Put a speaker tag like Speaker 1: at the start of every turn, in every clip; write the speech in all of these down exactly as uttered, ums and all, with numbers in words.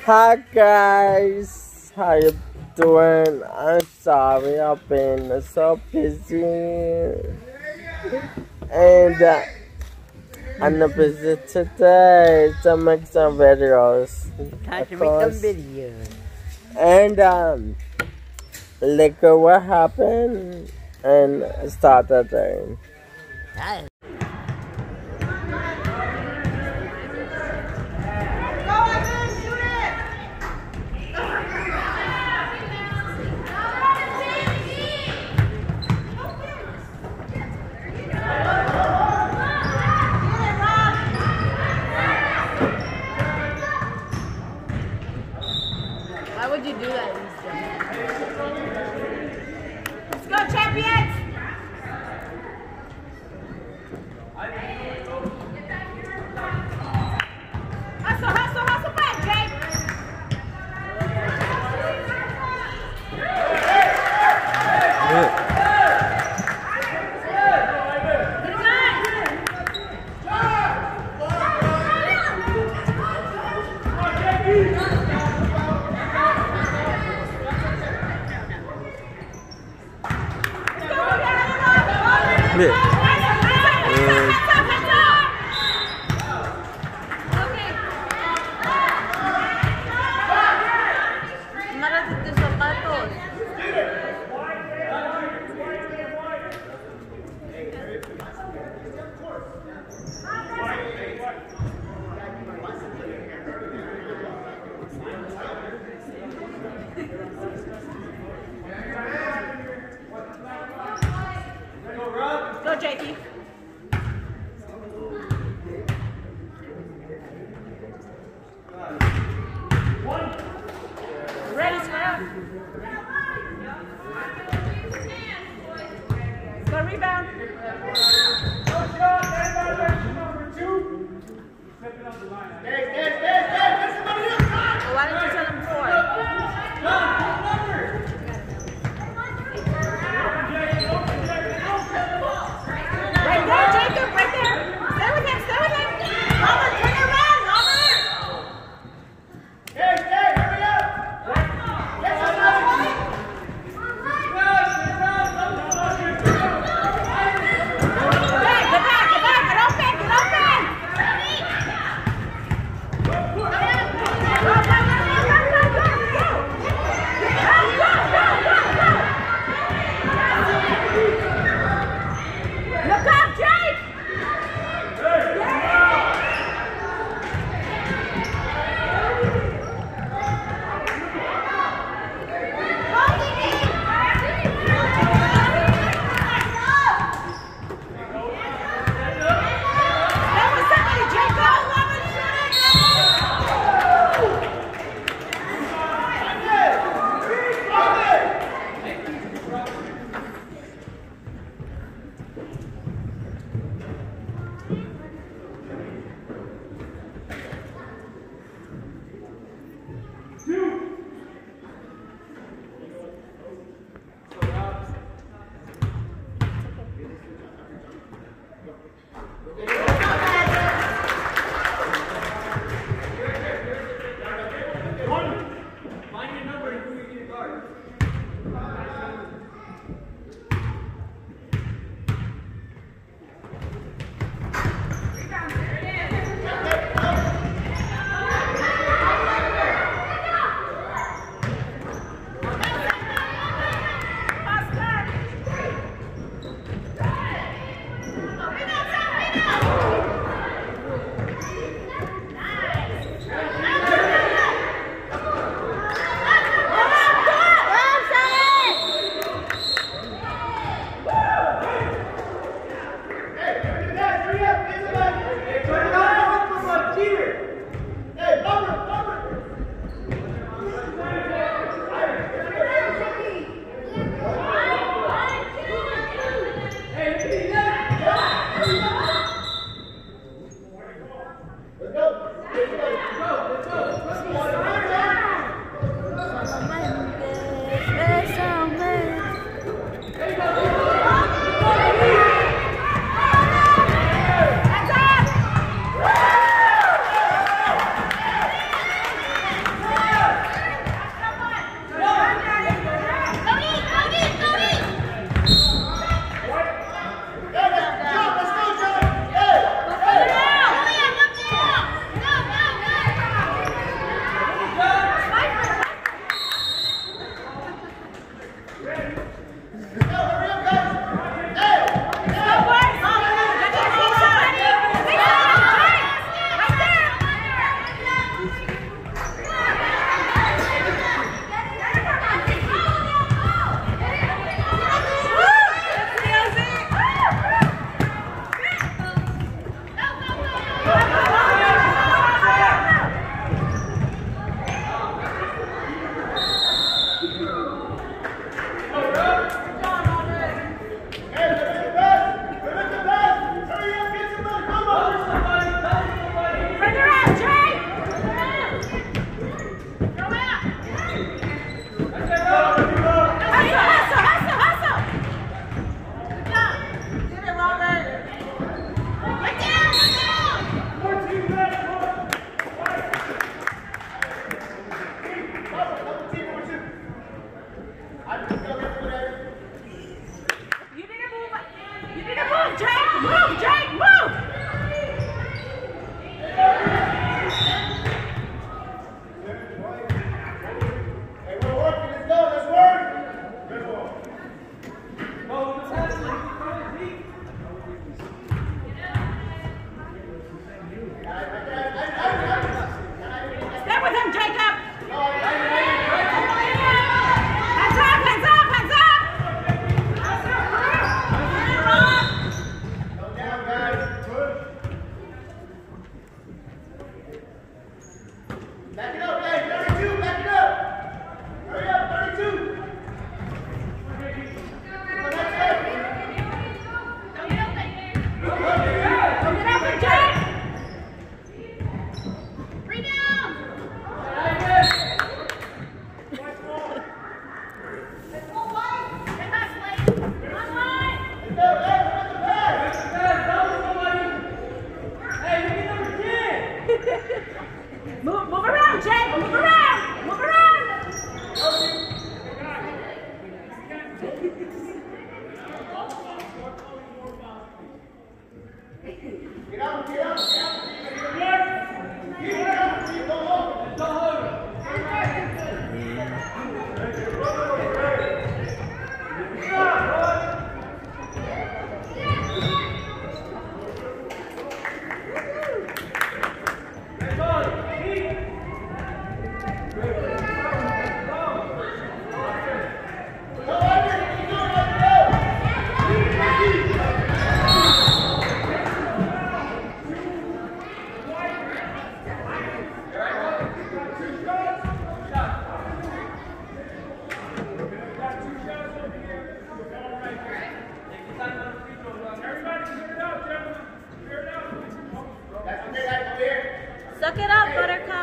Speaker 1: Hi guys, how you doing? I'm sorry, I've been so busy and uh, I'm busy today to make some videos.
Speaker 2: Time to make some videos.
Speaker 1: And um, look at what happened and start the day.
Speaker 2: Hi.
Speaker 3: Why would you do that, Easton? Let's go, champions! Hustle, hustle, hustle back, Jake!
Speaker 1: Yeah. Yeah.
Speaker 3: Go, Jakey. Ready, square. Go, rebound. Well, why didn't you tell them four? Right there, Jacob, right there. Stay with him, stay with him. Robert, turn around, Robert. Hey, hey, hurry up. Get some love. Back, get back, get back, get open, get open. Go, go, go, go, go, go, go, go. Go, go, go, go, go. Look up, Jake! That was somebody, Jake! Go!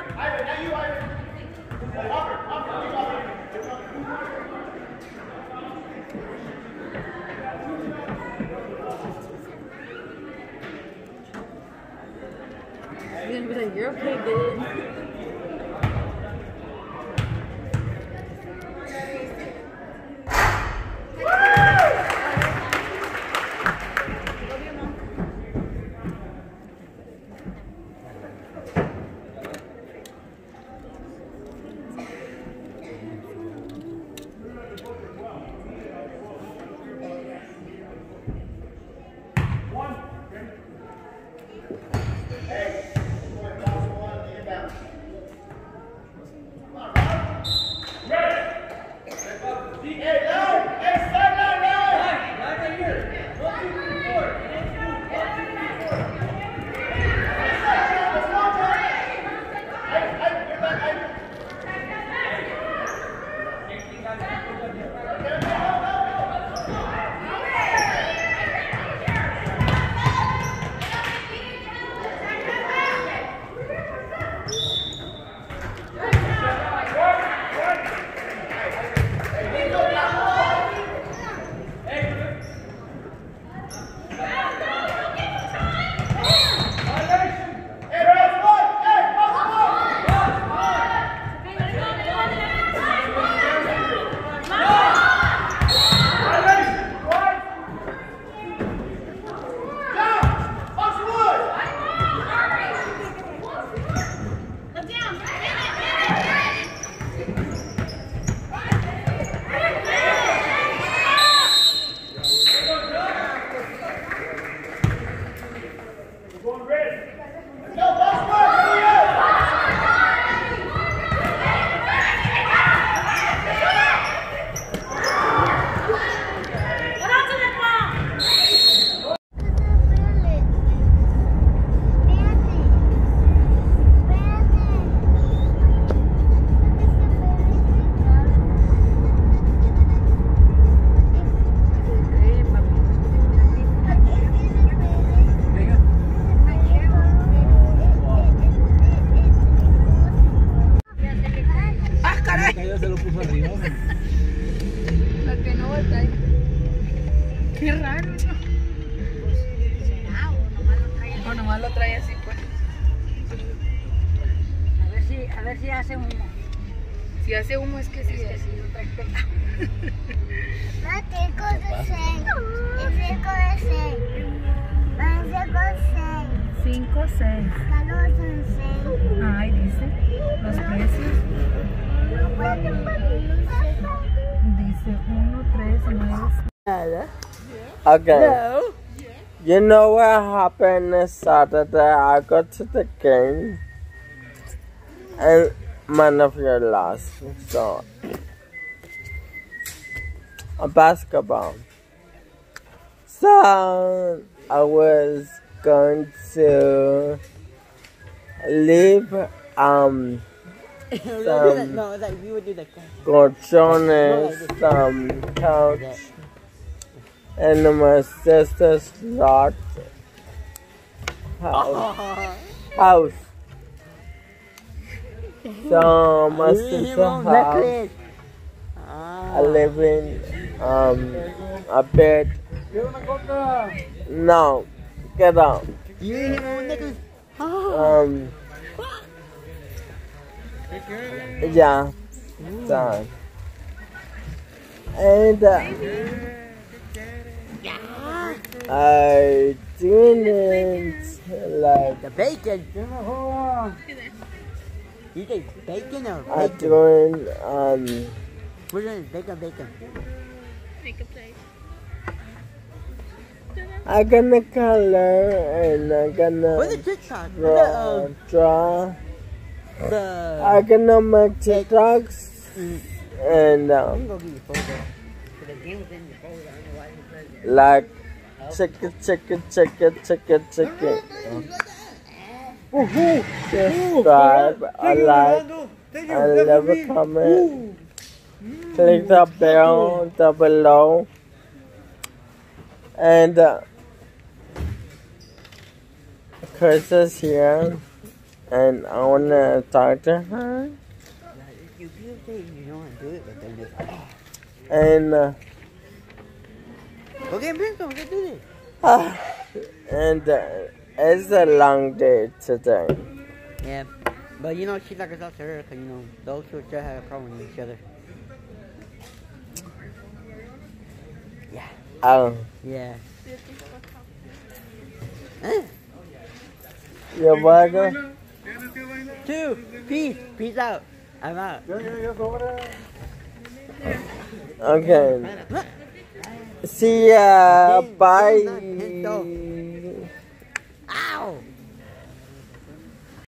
Speaker 3: You're gonna be like, you're okay, dude.
Speaker 4: Se lo puso arriba.
Speaker 3: Lo que no está ahí. Qué raro, ¿no?
Speaker 2: ¿Será o nomás lo trae así?
Speaker 3: O nomás lo trae así, pues.
Speaker 2: A ver si, a ver si hace humo.
Speaker 3: Si hace humo es que sí.
Speaker 2: Es que
Speaker 3: es.
Speaker 2: sí lo trae pegado.
Speaker 5: cinco de seis. cinco de seis.
Speaker 3: cinco, seis. Ay, dice. Los precios. Dice uno, tres, nueve.
Speaker 1: Okay.
Speaker 3: No.
Speaker 1: You know what happened this Saturday? I got to the game and Montefiore lost. So, a basketball. So, I was going to leave, um, some,
Speaker 2: No, like we would do that.
Speaker 1: go join some couch in my sister's lot house. house. So my sister's house, I live in um a bed. No, get out.
Speaker 2: You and him on necklace?
Speaker 1: Um, yeah, done. And uh, I didn't like.
Speaker 2: The bacon. You take bacon or
Speaker 1: I
Speaker 2: bacon?
Speaker 1: doing um.
Speaker 2: Which one is bacon, bacon?
Speaker 1: I gonna color and I gonna
Speaker 2: What's the TikTok? What's
Speaker 1: draw,
Speaker 2: the, um,
Speaker 1: draw.
Speaker 2: the...
Speaker 1: I gonna make TikToks
Speaker 2: Mm.
Speaker 1: and
Speaker 2: I'm
Speaker 1: um,
Speaker 2: gonna give you a photo. The game was in the photo. I don't know why he said that.
Speaker 1: like chicken, chicken, chicken, chicken, chicken. Subscribe, a like, and leave a comment. Click the bell down below. And uh, Chris is here. and I want to talk to her.
Speaker 2: You feel safe, you don't want to do it, but then just, oh.
Speaker 1: And, uh,
Speaker 2: Go get Brimstone, let's do this.
Speaker 1: uh, and uh, it's a long day today.
Speaker 2: Yeah, but you know, she's like herself to her, because, you know, those two still have a problem with each other. Yeah.
Speaker 1: Oh,
Speaker 2: Yeah. Huh?
Speaker 1: you're welcome.
Speaker 2: Two. Peace. Peace out. I'm out.
Speaker 1: Okay. See ya. Bye.
Speaker 2: Ow.